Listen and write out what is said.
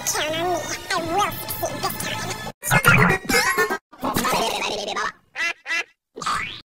count on me. I will succeed this time.